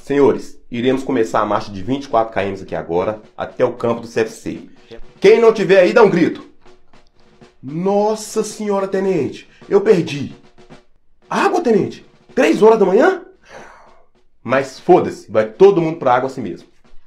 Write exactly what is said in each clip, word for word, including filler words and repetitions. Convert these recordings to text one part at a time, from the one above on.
Senhores, iremos começar a marcha de vinte e quatro quilômetros aqui agora, até o campo do C F C. Quem não tiver aí, dá um grito. Nossa senhora, tenente, eu perdi. Água, tenente? Três horas da manhã? Mas foda-se, vai todo mundo pra água assim mesmo.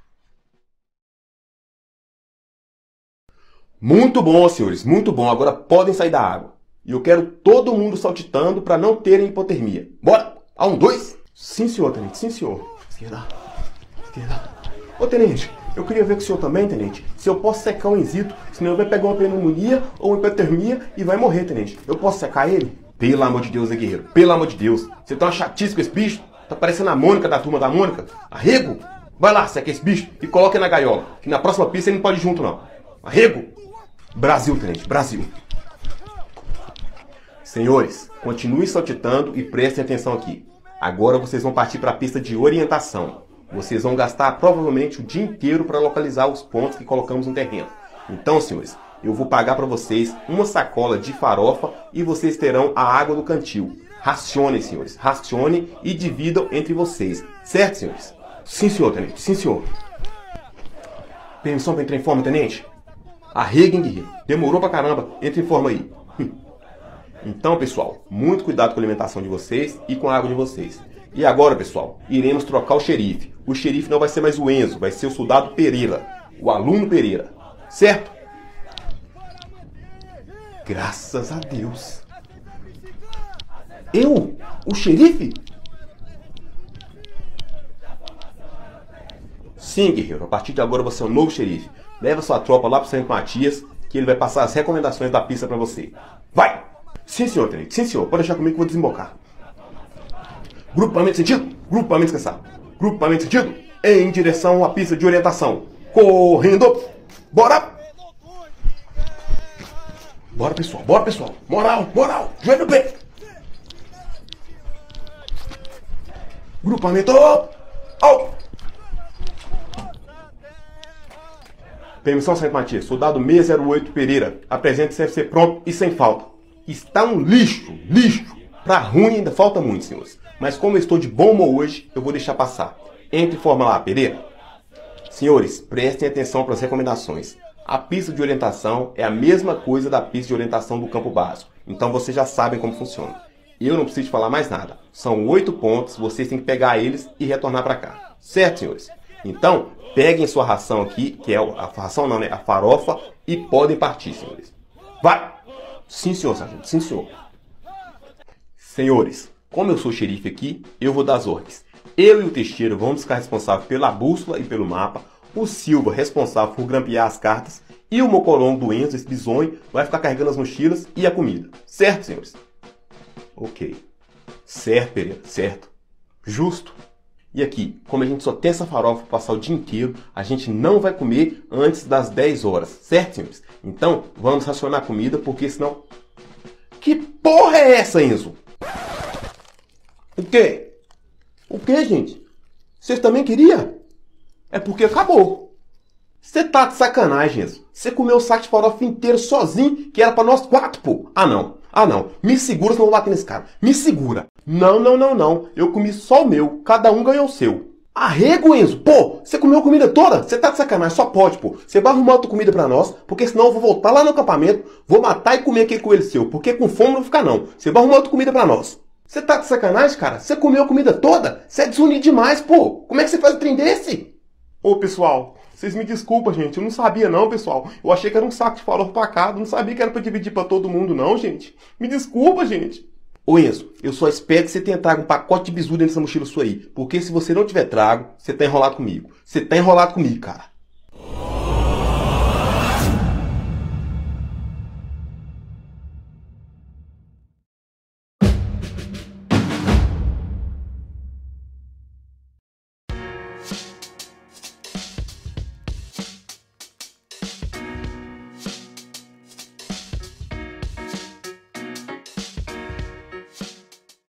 Muito bom, senhores, muito bom. Agora podem sair da água. E eu quero todo mundo saltitando para não terem hipotermia. Bora! A um, dois. Sim, senhor, tenente, sim, senhor. Esquerda, esquerda. Ô, tenente, eu queria ver com o senhor também, tenente, se eu posso secar o Enzito, senão ele vai pegar uma pneumonia ou uma hipotermia e vai morrer, tenente. Eu posso secar ele? Pelo amor de Deus, Zé Guerreiro, pelo amor de Deus. Você tá uma chatice com esse bicho? Tá parecendo a Mônica da turma da Mônica. Arrego? Vai lá, seca esse bicho e coloca ele na gaiola, que na próxima pista ele não pode ir junto, não. Arrego? Brasil, tenente, Brasil. Senhores, continuem saltitando e prestem atenção aqui. Agora vocês vão partir para a pista de orientação. Vocês vão gastar provavelmente o dia inteiro para localizar os pontos que colocamos no terreno. Então, senhores, eu vou pagar para vocês uma sacola de farofa e vocês terão a água do cantil. Racionem, senhores, racionem e dividam entre vocês. Certo, senhores? Sim, senhor, tenente, sim, senhor. Permissão para entrar em forma, tenente? Arreguem, guerreiro. Demorou pra caramba. Entre em forma aí. Então, pessoal, muito cuidado com a alimentação de vocês e com a água de vocês. E agora, pessoal, iremos trocar o xerife. O xerife não vai ser mais o Enzo, vai ser o soldado Pereira, o aluno Pereira. Certo? Graças a Deus. Eu? O xerife? Sim, guerreiro. A partir de agora você é o novo xerife. Leva sua tropa lá pro Santo Matias, que ele vai passar as recomendações da pista pra você. Vai! Sim, senhor, tenente. Sim, senhor. Pode deixar comigo que eu vou desembocar. Grupamento sentido. Grupamento descansado. Grupamento sentido. Em direção à pista de orientação. Correndo. Bora! Bora, pessoal. Bora, pessoal. Moral, moral. Joelho no pé. Grupamento. Au! Permissão, Santo Matias. Soldado seiscentos e oito Pereira. Apresente C F C pronto e sem falta. Está um lixo, lixo. Pra ruim ainda falta muito, senhores. Mas como eu estou de bom humor hoje, eu vou deixar passar. Entre e forma lá, Pereira. Senhores, prestem atenção para as recomendações. A pista de orientação é a mesma coisa da pista de orientação do campo básico. Então vocês já sabem como funciona. Eu não preciso falar mais nada. São oito pontos, vocês têm que pegar eles e retornar para cá. Certo, senhores? Então, peguem sua ração aqui, que é a ração não, né? A farofa, e podem partir, senhores. Vai! Sim, senhor, sargento. Sim, senhor. Senhores, como eu sou xerife aqui, eu vou dar as ordens. Eu e o Teixeira vamos ficar responsáveis pela bússola e pelo mapa. O Silva responsável por grampear as cartas. E o Mocorongo do Enzo, esse bisonho, vai ficar carregando as mochilas e a comida. Certo, senhores? Ok. Certo, Pereira. Certo. Justo. E aqui, como a gente só tem essa farofa para passar o dia inteiro, a gente não vai comer antes das dez horas. Certo, senhores? Então, vamos racionar a comida, porque senão... Que porra é essa, Enzo? O quê? O quê, gente? Vocês também queriam? É porque acabou. Você tá de sacanagem, Enzo. Você comeu o saco de farofa inteiro sozinho, que era pra nós quatro, pô. Ah, não. Ah, não. Me segura, senão eu vou bater nesse cara. Me segura. Não, não, não, não. Eu comi só o meu. Cada um ganhou o seu. Arrego, Enzo. Pô, você comeu a comida toda? Você tá de sacanagem. Só pode, pô. Você vai arrumar outra comida pra nós, porque senão eu vou voltar lá no acampamento, vou matar e comer aquele coelho seu, porque com fome não vai ficar, não. Você vai arrumar outra comida pra nós. Você tá de sacanagem, cara? Você comeu a comida toda? Você é desunido demais, pô. Como é que você faz um trem desse? Ô, pessoal, vocês me desculpam, gente. Eu não sabia, não, pessoal. Eu achei que era um saco de farofa pra cada. Não sabia que era pra dividir pra todo mundo, não, gente. Me desculpa, gente. Ô, Enzo, eu só espero que você tenha trago um pacote de bisu dentro dessa mochila sua aí. Porque se você não tiver trago, você tá enrolado comigo. Você tá enrolado comigo, cara.